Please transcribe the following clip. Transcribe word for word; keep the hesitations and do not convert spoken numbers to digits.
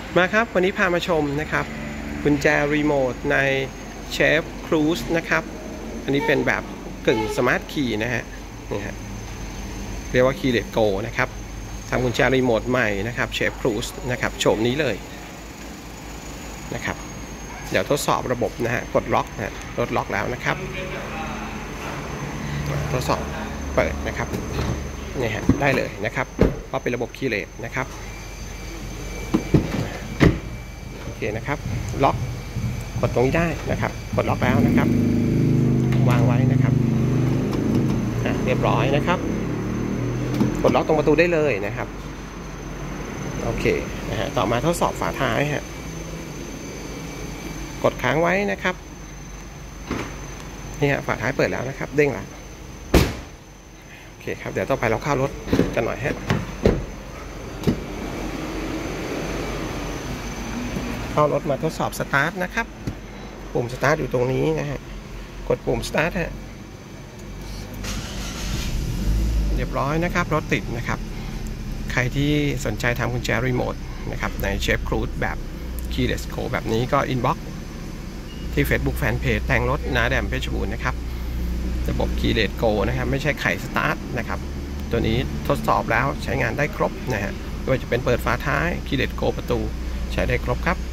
มาครับวันนี้พามาชมนะครับกุญแจรีโมทในเชฟครูซนะครับอันนี้เป็นแบบกึ่งสมาร์ทคีย์นะฮะนี่ฮะเรียกว่าคีย์เลสโกนะครับทำกุญแจรีโมทใหม่นะครับเชฟครูซนะครับโฉมนี้เลยนะครับเดี๋ยวทดสอบระบบนะฮะกดล็อกนะลดล็อกแล้วนะครับทดสอบเปิดนะครับนี่ฮะได้เลยนะครับเพราะเป็นระบบคีย์เลสนะครับโอเคนะครับล็อกกดตรงนี้ได้นะครับกดล็อกแล้วนะครับวางไว้นะครับเรียบร้อยนะครับกดล็อกตรงประตูได้เลยนะครับโอเคนะฮะต่อมาทดสอบฝาท้ายฮะกดค้างไว้นะครับนี่ฮะฝาท้ายเปิดแล้วนะครับเด้งแล้วโอเคครับเดี๋ยวต่อไปเราเข้ารถกันหน่อยฮะเข้ารถมาทดสอบสตาร์ทนะครับปุ่มสตาร์ทอยู่ตรงนี้นะฮะกดปุ่มสตาร์ทฮะเรียบร้อยนะครับรถติดนะครับใครที่สนใจทำกุญแจรีโมทนะครับในเชฟครูซแบบ Keyless Code แบบนี้ก็อินบ็อกซ์ที่ Facebook Fanpage แต่งรถนาแดมเพชรบูรณ์นะครับระบบ Keyless Code นะครับไม่ใช่ไขสตาร์ทนะครับตัวนี้ทดสอบแล้วใช้งานได้ครบนะฮะไม่ว่าจะเป็นเปิดฝาท้าย Keyless Code ประตูใช้ได้ครบครับ